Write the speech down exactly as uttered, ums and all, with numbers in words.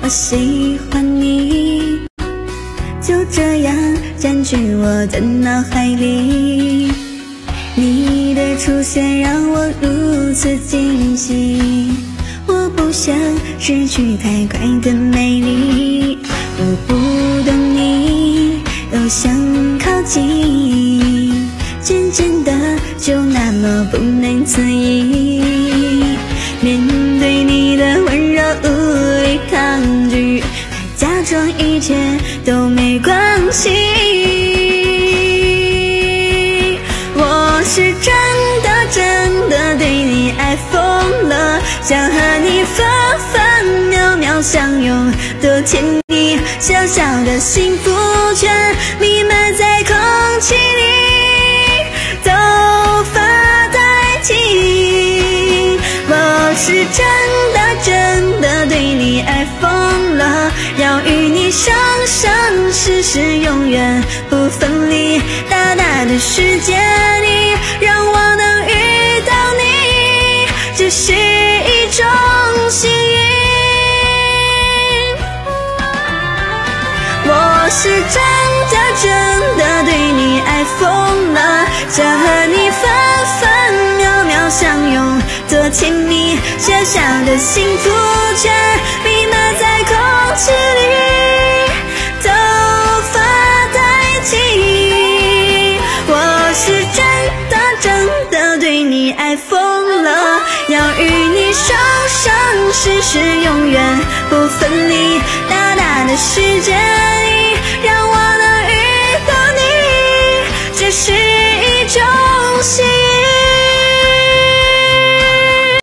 喜欢你，就这样占据我的脑海里。你的出现让我如此惊喜，我不想失去太快的美丽。我不懂你，又想靠近，渐渐的就那么不能自已。面对你的温柔无力抗拒，假装一切都没关系。我是真的真的对你爱疯了，想和你分分秒秒相拥，多甜蜜，小小的幸福圈弥漫在空气里，都发呆停。我是真的真的对你爱疯了，要与你生生世世永远不分离。大大的世界里，让我能遇到你，这是一种幸运。我是真的真的对你爱疯了，想和你分分秒秒相拥，多甜蜜，小小的幸福圈弥漫在空气里，都发呆停。我是真的真的对你爱疯了，要与你生生世世永远不分离。大大的世界里，让我能遇到你，这是一种幸运。